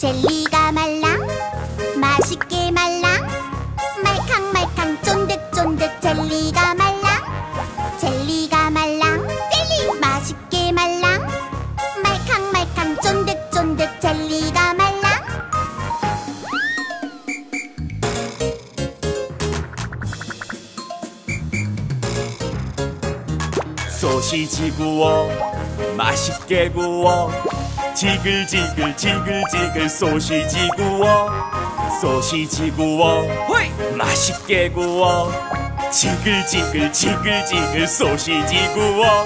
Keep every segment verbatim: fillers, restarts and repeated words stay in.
젤리가 말랑 맛있게 말랑 말캉말캉 쫀득쫀득 젤리가 말랑 젤리가 말랑 젤리 맛있게 말랑 말캉말캉 쫀득쫀득 젤리가 말랑 소시지 구워 맛있게 구워 지글지글 지글지글 소시지 구워 소시지 구워 호이! 맛있게 구워 지글지글 지글지글 소시지 구워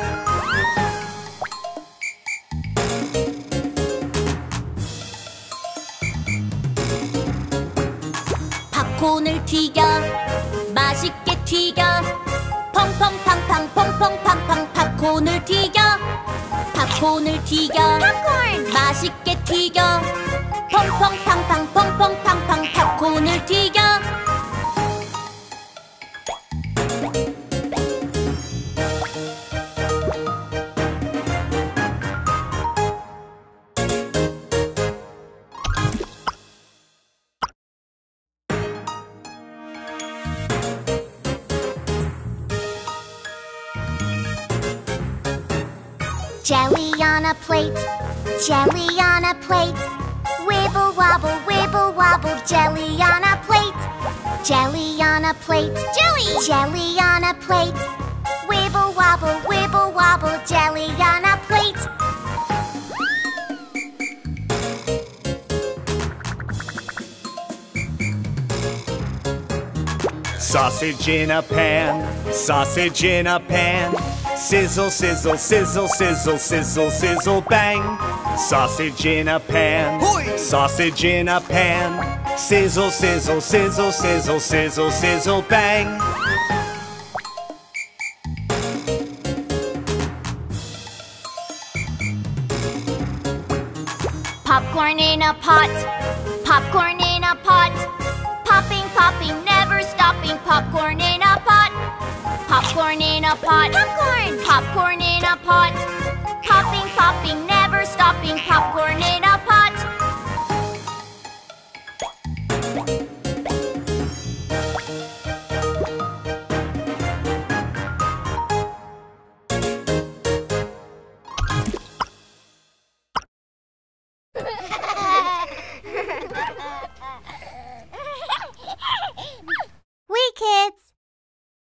팝콘을 튀겨 맛있게 튀겨 펑펑팡팡 펑펑팡팡 팝콘을 튀겨 팝콘을 튀겨 팝콘 맛있게 튀겨 펑펑팡팡 펑펑팡팡 팝콘을 튀겨 Jelly on a plate, jelly on a plate. Wibble wobble, wibble wobble, jelly on a plate. Jelly on a plate, jelly, jelly on a plate. Wibble wobble, wibble wobble, jelly on a plate. Sausage in a pan, sausage in a pan. Sizzle, sizzle, sizzle, sizzle, sizzle, sizzle, bang. Sausage in a pan, Hoi! Sausage in a pan. Sizzle, sizzle, sizzle, sizzle, sizzle, sizzle, bang. Popcorn in a pot, popcorn in a pot. Popping, popping, never stopping, popcorn in a pot. Popcorn in a pot, popcorn, popcorn in a pot. Popping, popping, never stopping, popcorn in